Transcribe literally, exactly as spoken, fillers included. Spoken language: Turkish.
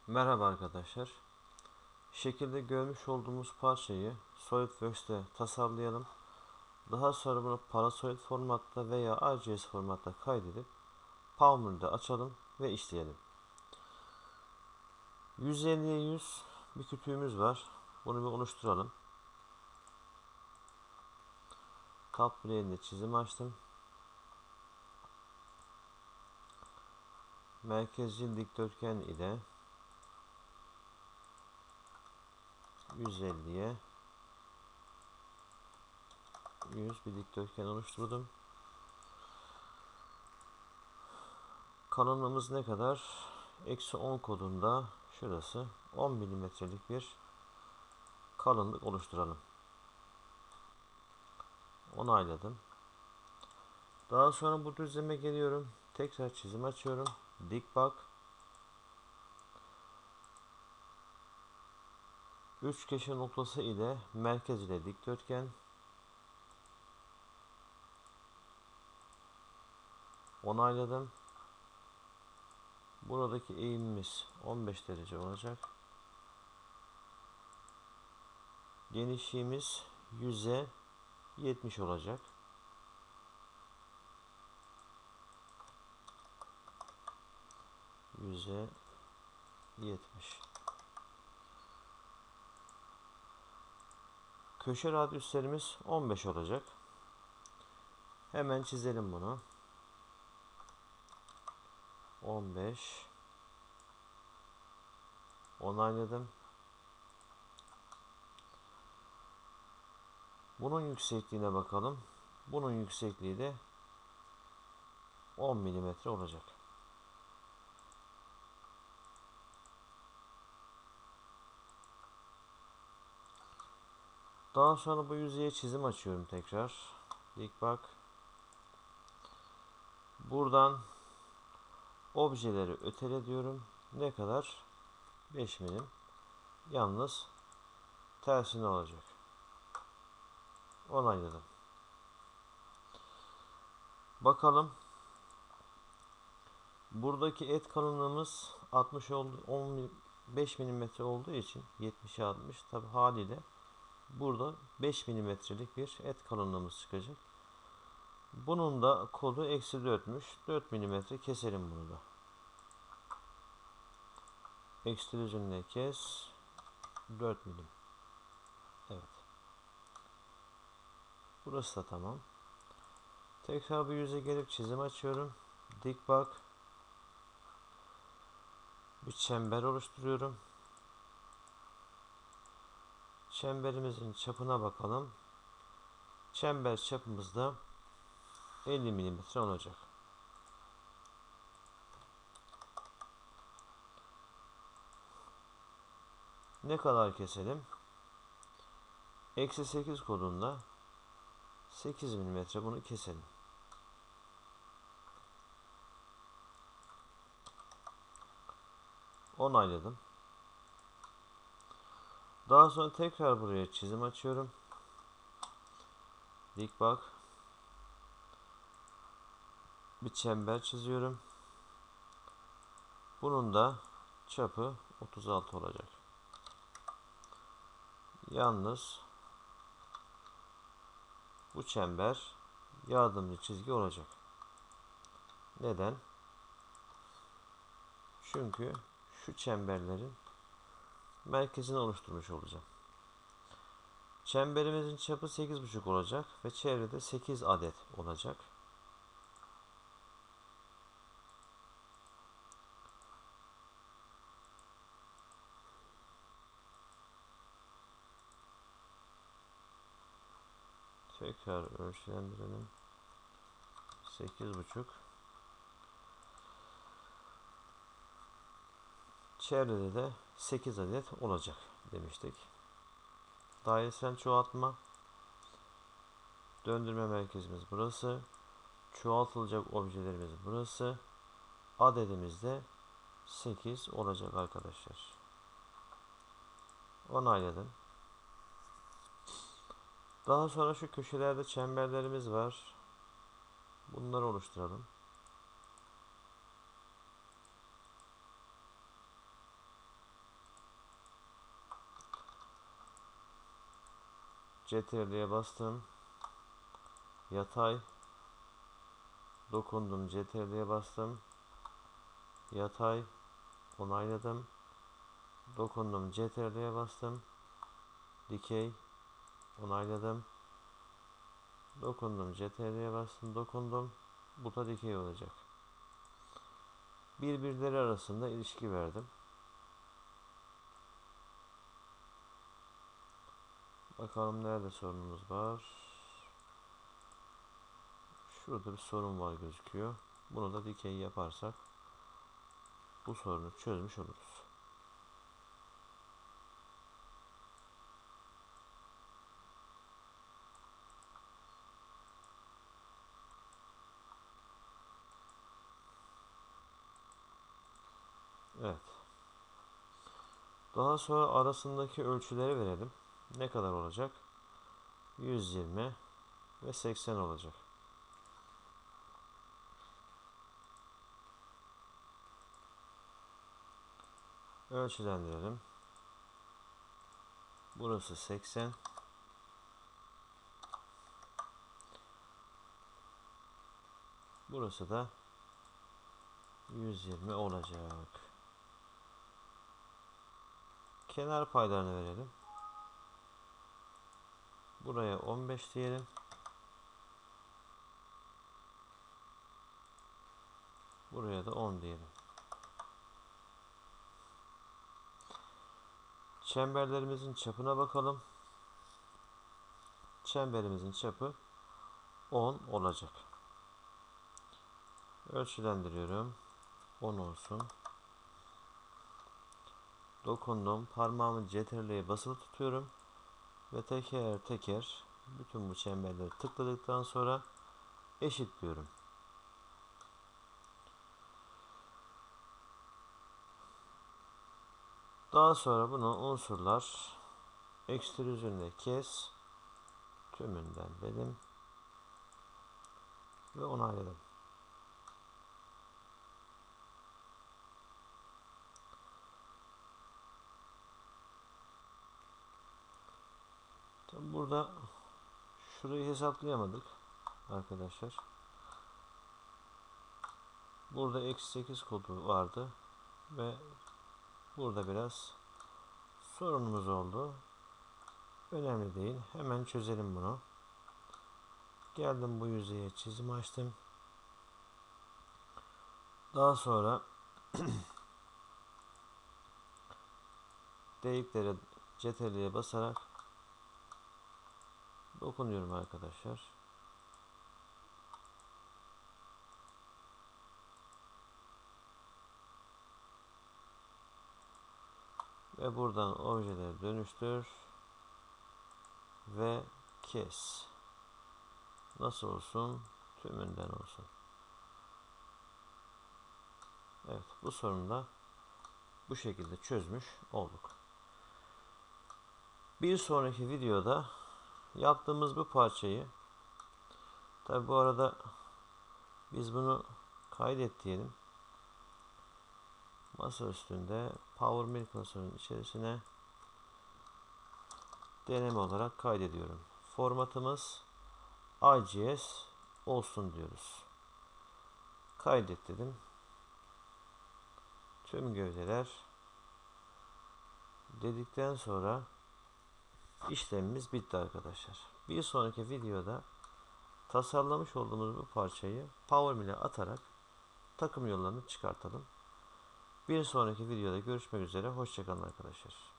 Merhaba arkadaşlar. Şekilde görmüş olduğumuz parçayı SolidWorks'te tasarlayalım. Daha sonra bunu Parasolid formatta veya R G S formatta kaydedip Powmer'da açalım ve işleyelim. yüz elliye yüz bir kütüğümüz var. Bunu bir oluşturalım. Top plane'de çizim açtım. Merkezcil dikdörtgen ile yüz elliye yüz bir dikdörtgen oluşturdum. Kalınlığımız ne kadar? Eksi on kodunda şurası on milimetrelik bir kalınlık oluşturalım. Onayladım. Daha sonra bu düzleme geliyorum. Tekrar çizim açıyorum. Dik bak. Üç köşe noktası ile merkez ile dikdörtgen. Onayladım. Buradaki eğimimiz on beş derece olacak. Genişliğimiz yüze yetmiş olacak. yüze yetmiş. Köşe radyüslerimiz on beş olacak. Hemen çizelim bunu. on beş. Onayladım. Bunun yüksekliğine bakalım. Bunun yüksekliği de on milimetre olacak. Daha sonra bu yüzeye çizim açıyorum tekrar. Dik bak. Buradan objeleri ötele diyorum. Ne kadar? beş milim. Yalnız tersine olacak. Onayladım. Bakalım. Buradaki et kalınlığımız altmış oldu, on beş milimetre olduğu için yetmişe altmış tabi haliyle burada beş milimetrelik bir et kalınlığımız çıkacak. Bunun da kodu eksi dörtmüş. dört milimetre keselim bunu da. Ekstrüzyonla kes. dört milim. Evet. Burası da tamam. Tekrar bu yüze gelip çizim açıyorum. Dik bak. Bir çember oluşturuyorum. Çemberimizin çapına bakalım. Çember çapımız da elli milimetre olacak. Ne kadar keselim? Eksi sekiz kodunda sekiz milimetre bunu keselim. Onayladım. Daha sonra tekrar buraya çizim açıyorum. Dik bak. Bir çember çiziyorum. Bunun da çapı otuz altı olacak. Yalnız bu çember yardımcı çizgi olacak. Neden? Çünkü şu çemberlerin merkezini oluşturmuş olacağım. Çemberimizin çapı sekiz buçuk olacak ve çevrede sekiz adet olacak. Tekrar ölçülendirelim. sekiz buçuk. Çevrede de sekiz adet olacak demiştik. Dairesel çoğaltma. Döndürme merkezimiz burası. Çoğaltılacak objelerimiz burası. Adedimiz de sekiz olacak arkadaşlar. Onayladım. Daha sonra şu köşelerde çemberlerimiz var. Bunları oluşturalım. Ctrl'ye bastım. Yatay. Dokundum. Ctrl'ye bastım. Yatay. Onayladım. Dokundum. Ctrl'ye bastım. Dikey. Onayladım. Dokundum. Ctrl'ye bastım. Dokundum. Bu da dikey olacak. Birbirleri arasında ilişki verdim. Bakalım nerede sorunumuz var. Şurada bir sorun var gözüküyor. Bunu da dikey yaparsak bu sorunu çözmüş oluruz. Evet. Daha sonra arasındaki ölçüleri verelim. Ne kadar olacak? yüz yirmi ve seksen olacak. Ölçülendirelim. Burası seksen. Burası da yüz yirmi olacak. Kenar paylarını verelim. Buraya on beş diyelim. Buraya da on diyelim. Çemberlerimizin çapına bakalım. Çemberimizin çapı on olacak. Ölçülendiriyorum. on olsun. Dokundum. Parmağımı Ctrl'ye basılı tutuyorum. Ve teker teker bütün bu çemberleri tıkladıktan sonra eşitliyorum. Daha sonra bunu unsurlar ekstrüzyonda kes, tümünden dedim ve onayladım. Tabi burada şurayı hesaplayamadık arkadaşlar. Burada eksi sekiz kodu vardı ve burada biraz sorunumuz oldu. Önemli değil. Hemen çözelim bunu. Geldim bu yüzeye çizim açtım. Daha sonra deyiklere Ctrl'ye basarak dokunuyorum arkadaşlar. Ve buradan objeleri dönüştür ve kes. Nasıl olsun? Tümünden olsun. Evet, bu sorunu da bu şekilde çözmüş olduk. Bir sonraki videoda yaptığımız bu parçayı, tabi bu arada biz bunu kaydet diyelim. Masa üstünde PowerMill klasörünün içerisine deneme olarak kaydediyorum. Formatımız I G S olsun diyoruz. Kaydet dedim. Tüm gövdeler dedikten sonra işlemimiz bitti arkadaşlar. Bir sonraki videoda tasarlamış olduğumuz bu parçayı PowerMill'e atarak takım yollarını çıkartalım. Bir sonraki videoda görüşmek üzere. Hoşça kalın arkadaşlar.